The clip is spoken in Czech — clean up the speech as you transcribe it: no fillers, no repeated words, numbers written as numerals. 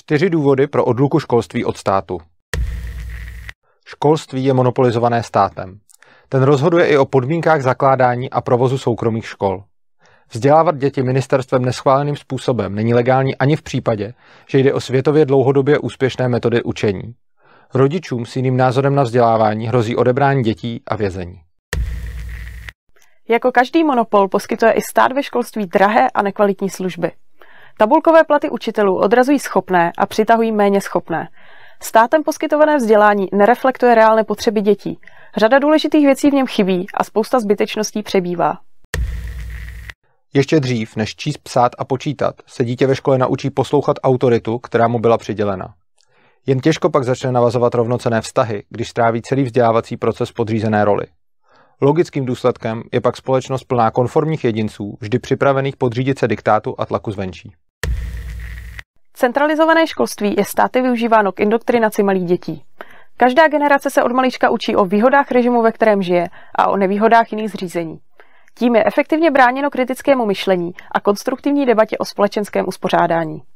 4 důvody pro odluku školství od státu. Školství je monopolizované státem. Ten rozhoduje i o podmínkách zakládání a provozu soukromých škol. Vzdělávat děti ministerstvem neschváleným způsobem není legální ani v případě, že jde o světově dlouhodobě úspěšné metody učení. Rodičům s jiným názorem na vzdělávání hrozí odebrání dětí a vězení. Jako každý monopol poskytuje i stát ve školství drahé a nekvalitní služby. Tabulkové platy učitelů odrazují schopné a přitahují méně schopné. Státem poskytované vzdělání nereflektuje reálné potřeby dětí. Řada důležitých věcí v něm chybí a spousta zbytečností přebývá. Ještě dřív, než číst, psát a počítat, se dítě ve škole naučí poslouchat autoritu, která mu byla přidělena. Jen těžko pak začne navazovat rovnocenné vztahy, když stráví celý vzdělávací proces v podřízené roli. Logickým důsledkem je pak společnost plná konformních jedinců, vždy připravených podřídit se diktátu a tlaku zvenčí. Centralizované školství je státy využíváno k indoktrinaci malých dětí. Každá generace se od malička učí o výhodách režimu, ve kterém žije, a o nevýhodách jiných zřízení. Tím je efektivně bráněno kritickému myšlení a konstruktivní debatě o společenském uspořádání.